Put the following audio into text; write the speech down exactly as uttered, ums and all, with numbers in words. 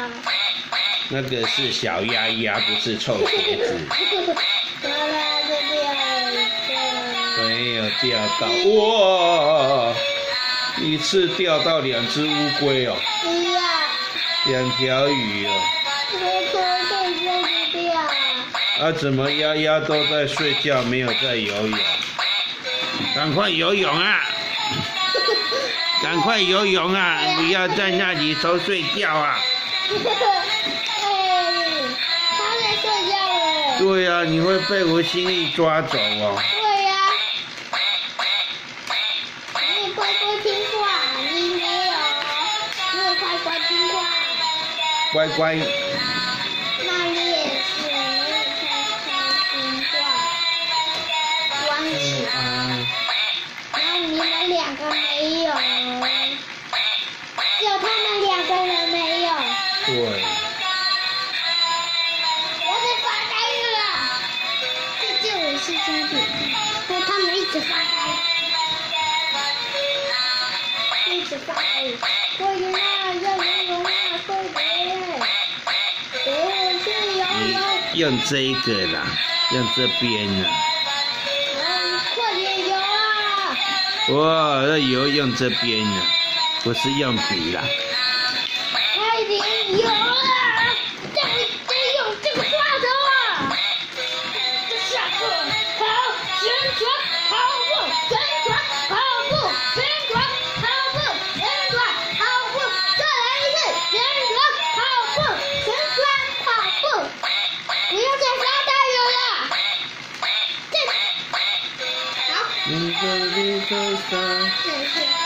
那个是小鸭鸭，不是臭鞋子。没有钓到，哇！一次钓到两只乌龟哦，两条鱼哦。啊，怎么丫丫都在睡觉，没有在游泳？赶快游泳啊！赶快游泳啊！不要在那里偷睡觉啊！ 他在睡觉了。 对呀、啊，你会被吴心义抓走哦。 对呀、啊。你乖乖听话，你没有，你有乖乖听话。 乖乖。 那你也是，你也乖乖听话。关起。 嗯。 然后你们两个没有，只有他们两个人没有。 对。 是家里，但他们一直发呆，一直发呆。快点啊，要游泳啊，快点！给我去游泳。 用这一个啦，用这边啦。 哦，快点游啊！ 哇，那游用这边啦，不是用笔啦。 快点游啊！再再用这个抓手啊！下课。旋转跑步，旋转跑步，旋转跑步，旋转跑步，再来一次，旋转跑步，旋转跑步，不要再发呆了啦！再好。